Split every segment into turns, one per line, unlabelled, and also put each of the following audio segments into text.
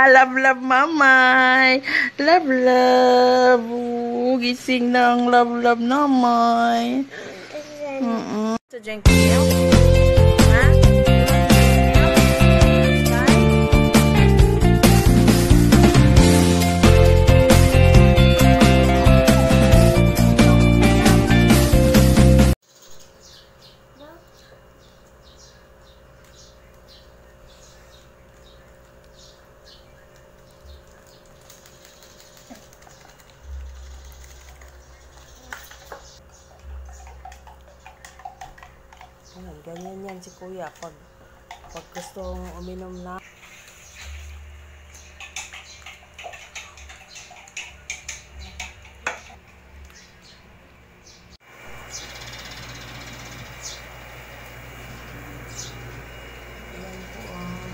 Love, love, mamay. Love, love. Gising ng love, love, namay. So, drink milk? Ha? Ganyan yan si kuya pag gustong uminom na. Ayan po,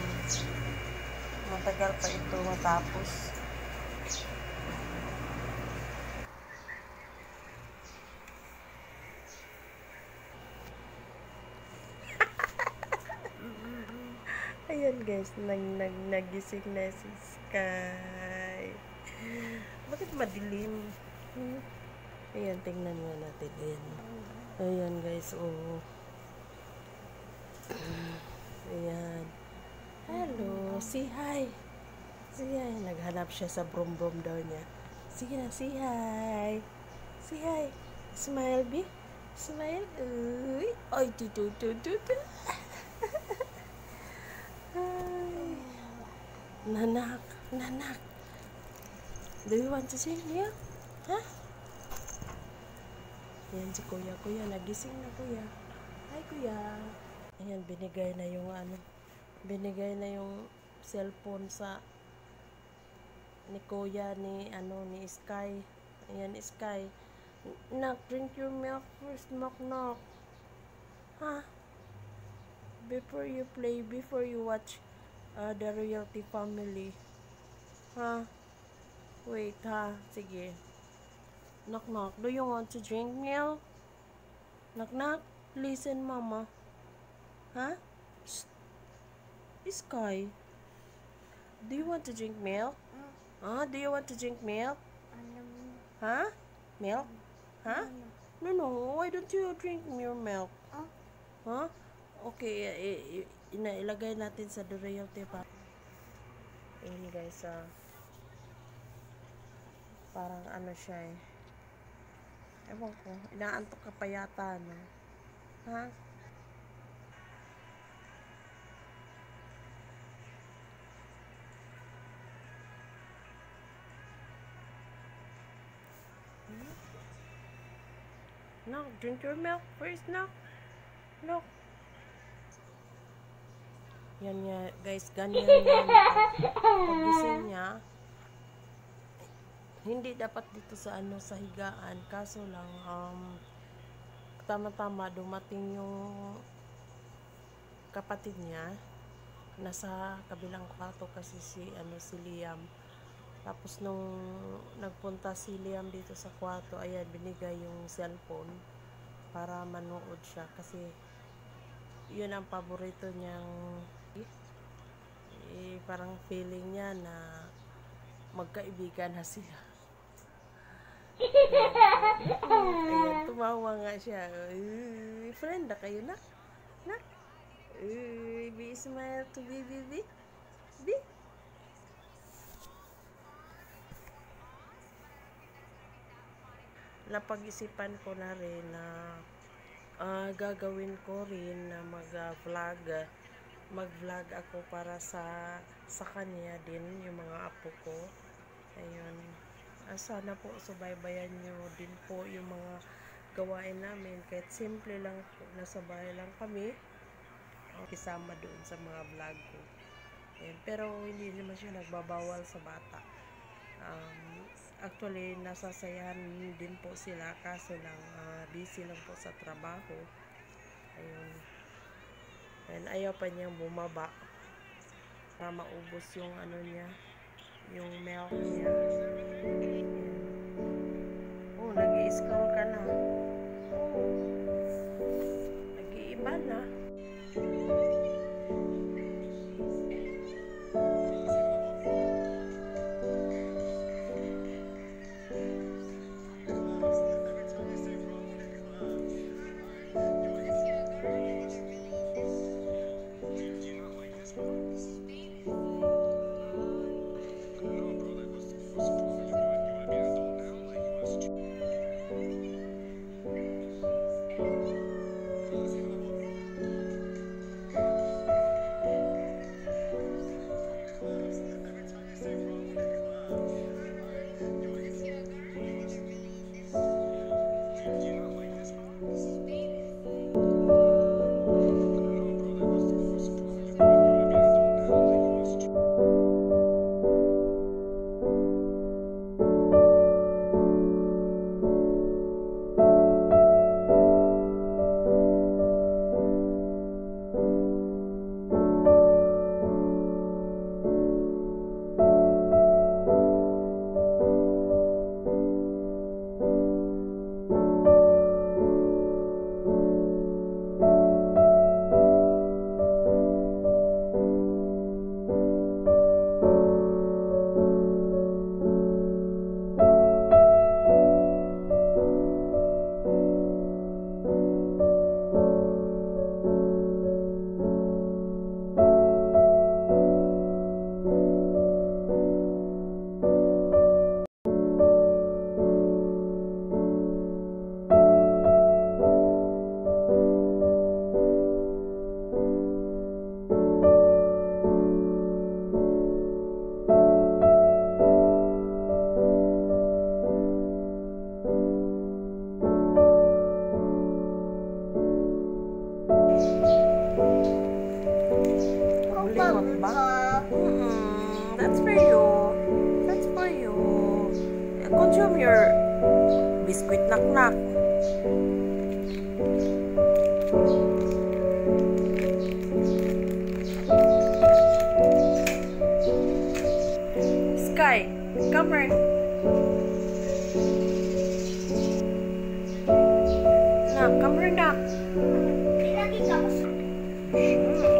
matagal pa ito matapos. Ayan guys, nagising na si Sky. Bakit madilim? Ayan, tingnan mo natin. Ayan. Ayan guys, oh. Ayan. Hello, say hi. Say hi. Naghanap siya sa brom-brom daw niya. Sige na, say hi. Say hi. Smile, B. Smile. Uy. Ay, tutu. Nanak. Do you want to sing here? Huh? Ayan si kuya. Kuya, nagising na kuya. Hi kuya. Ayan, binigay na yung cellphone sa ni kuya ni Sky. Ayan, Sky. Nak, drink your milk first. Knock. Huh? Before you play, before you watch the royalty family. Ha? Wait, ha? Sige. Knock. Do you want to drink milk? Knock. Listen, mama. Ha? Sky. Do you want to drink milk? Do you want to drink milk? Ha? Milk? Ha? No. Why don't you drink your milk? Huh? Okay, ilagay natin sa royalty pa. Ayan guys, parang ano siya eh. Ewan ko, inaantok ka pa yata, no? Ha? No, drink your milk first, no? Look. Yan nga, guys, ganyan yan. Pagising niya, hindi dapat dito sa sa higaan. Kaso lang, tama-tama dumating yung kapatid niya. Nasa kabilang kwarto kasi si Liam. Tapos nung nagpunta si Liam dito sa kwarto, ayan, binigay yung cellphone para manood siya. Kasi yun ang paborito niyang parang feeling niya na magkaibigan na sila. Ayan, tumawa nga siya. Friend na kayo, nak? Be smile to baby. Napag-isipan ko na rin na gagawin ko rin na mag-vlog ako para sa kanya din, yung mga apo ko. Ayun. Sana po subaybayan nyo din po yung mga gawain namin. Kahit simple lang po, nasa bahay lang kami. Kisama doon sa mga vlog ko. Ayun. Pero hindi naman siya nagbabawal sa bata. Actually, nasasayahan din po sila. Kaso lang, busy lang po sa trabaho. Ayun. And ayaw pa niyang bumaba para maubos yung niya, yung milk niya. Oh, nag-i-scroll ka na. Nag-iiba na. Knock, knock. Sky, come here. Knock, come here, knock.
Lagi ka pa sa...